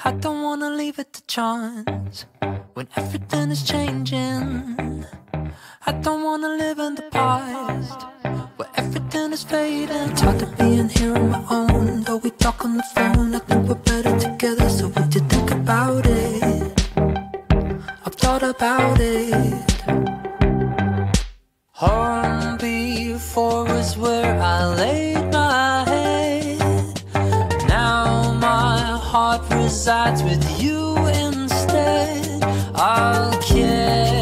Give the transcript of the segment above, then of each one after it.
I don't wanna leave it to chance when everything is changing. I don't wanna live in the past where everything is fading. It's hard to be in here on my own, though we talk on the phone. I think we're better together, so would you think about it? I've thought about it. Home before was where I laid my head. Now my heart resides with you instead. I'll care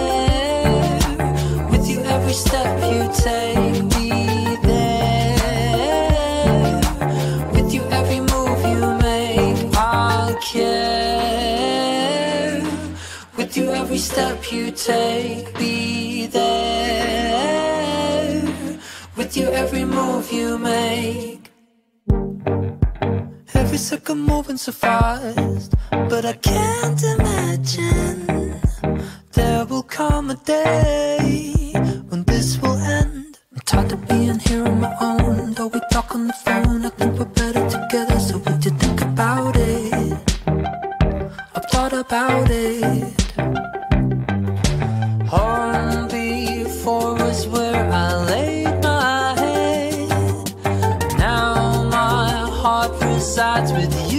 with you every step you take. Be there with you every move you make. I'll care with you every step you take. Be there with you every move you make. Every second moving so fast, but I can't imagine there will come a day when this will end. I'm tired of being here on my own, though we talk on the phone. I think we're better together, so would you think about it? I've thought about it. Home before was where I laid my head. Now my heart resides with you